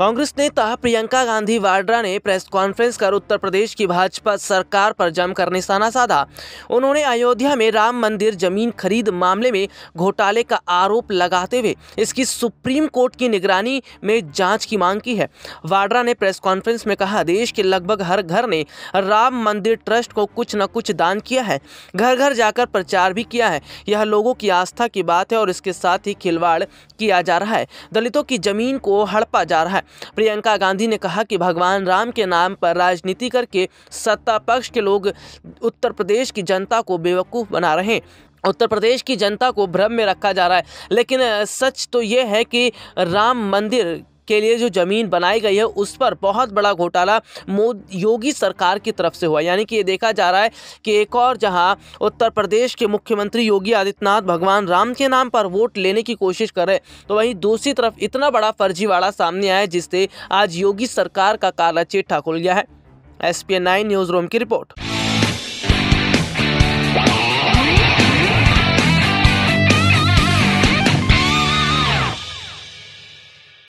कांग्रेस नेता प्रियंका गांधी वाड्रा ने press conference कर उत्तर प्रदेश की भाजपा सरकार पर जमकर निशाना साधा। उन्होंने अयोध्या में राम मंदिर जमीन खरीद मामले में घोटाले का आरोप लगाते हुए इसकी सुप्रीम कोर्ट की निगरानी में जांच की मांग की है। वाड्रा ने प्रेस कॉन्फ्रेंस में कहा, देश के लगभग हर घर ने राम मंदिर ट्रस्ट को कुछ न कुछ दान किया है, घर घर जाकर प्रचार भी किया है। यह लोगों की आस्था की बात है और इसके साथ ही खिलवाड़ किया जा रहा है, दलितों की जमीन को हड़पा जा रहा है। प्रियंका गांधी ने कहा कि भगवान राम के नाम पर राजनीति करके सत्ता पक्ष के लोग उत्तर प्रदेश की जनता को बेवकूफ़ बना रहे हैं। उत्तर प्रदेश की जनता को भ्रम में रखा जा रहा है, लेकिन सच तो ये है कि राम मंदिर के लिए जो ज़मीन बनाई गई है उस पर बहुत बड़ा घोटाला योगी सरकार की तरफ से हुआ। यानी कि ये देखा जा रहा है कि एक और जहां उत्तर प्रदेश के मुख्यमंत्री योगी आदित्यनाथ भगवान राम के नाम पर वोट लेने की कोशिश कर रहे, तो वहीं दूसरी तरफ इतना बड़ा फर्जीवाड़ा सामने आया जिससे आज योगी सरकार का काला चिट्ठा खुल गया है। SPN 9 न्यूज़ रूम की रिपोर्ट।